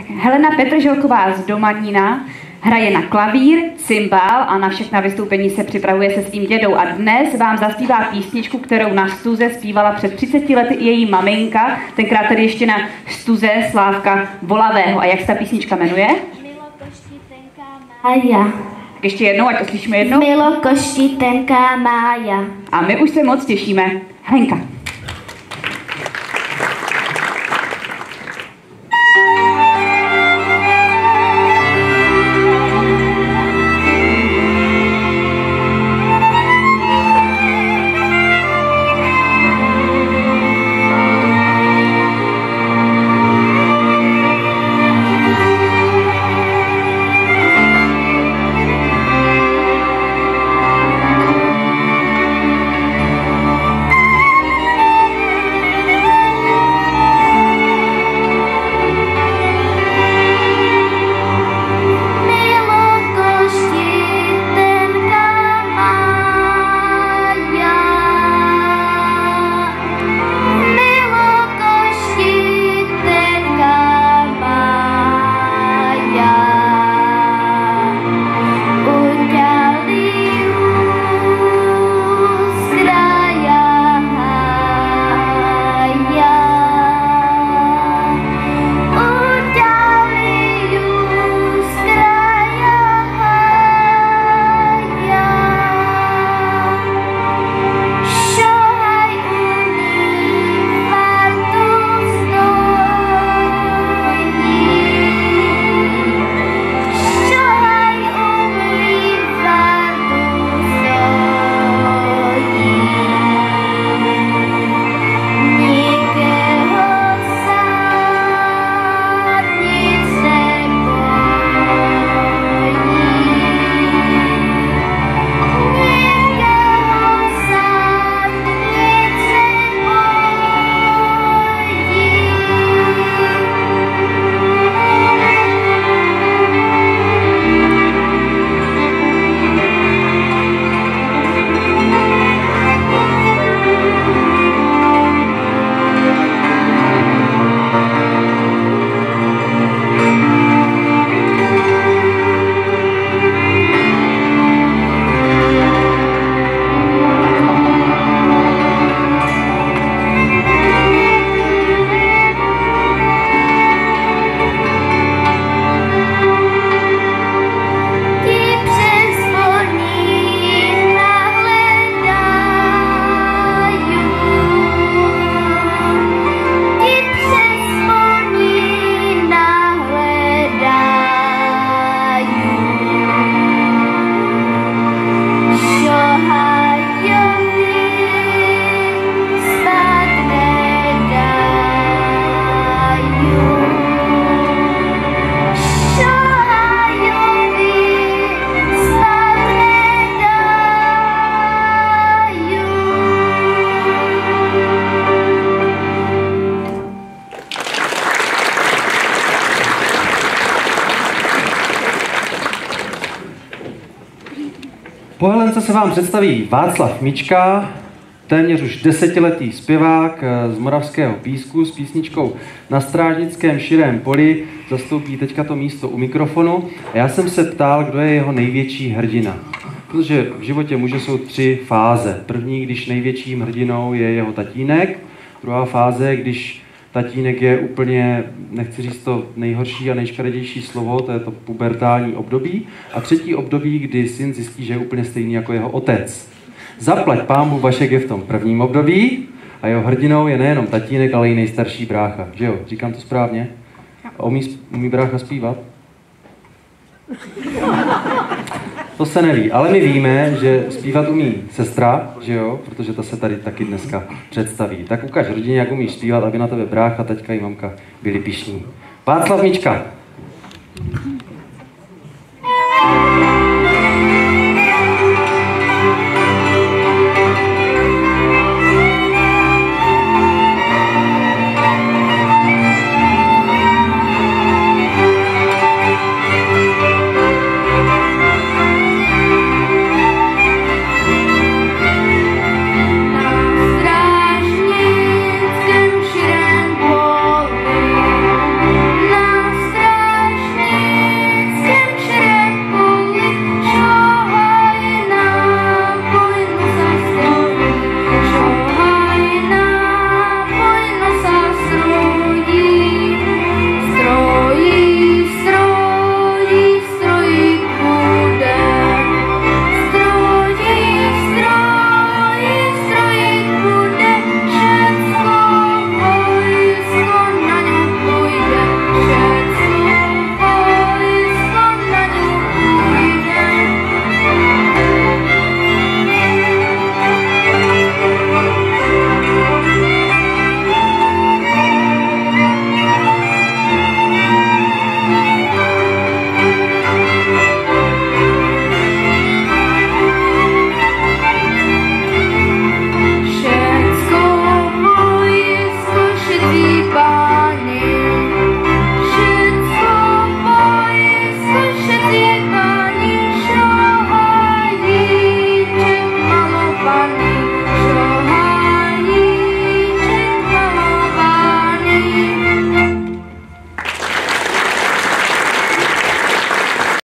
Tak Helena Petrželková z Domanína hraje na klavír, cymbál a na všechna vystoupení se připravuje se svým dědou. A dnes vám zaspívá písničku, kterou na stuze zpívala před 30 lety i její maminka, tenkrát tedy ještě na stuze Slávka Volavého. A jak se ta písnička jmenuje? Milokošti tenká Mája. Tak ještě jednou, ať to slyšíme jednou. Milokošti tenká Mája. A my už se moc těšíme. Helenka. Po Helence se vám představí Václav Mička, téměř už 10letý zpěvák z Moravského Písku s písničkou Na strážnickém širém poli, zastoupí teďka to místo u mikrofonu. A já jsem se ptal, kdo je jeho největší hrdina. Protože v životě muže jsou 3 fáze. První, když největším hrdinou je jeho tatínek. Druhá fáze, když tatínek je úplně, nechci říct to nejhorší a nejškaredější slovo, to je to pubertální období. A třetí období, kdy syn zjistí, že je úplně stejný jako jeho otec. Zaplať pánbůh, Vašek je v tom prvním období a jeho hrdinou je nejenom tatínek, ale i nejstarší brácha. Že jo? Říkám to správně? A umí brácha zpívat? To se neví, ale my víme, že zpívat umí sestra, že jo? Protože ta se tady taky dneska představí. Tak ukaž rodině, jak umíš zpívat, aby na tebe brácha, taťka i mamka byli pyšní. Václav Mička.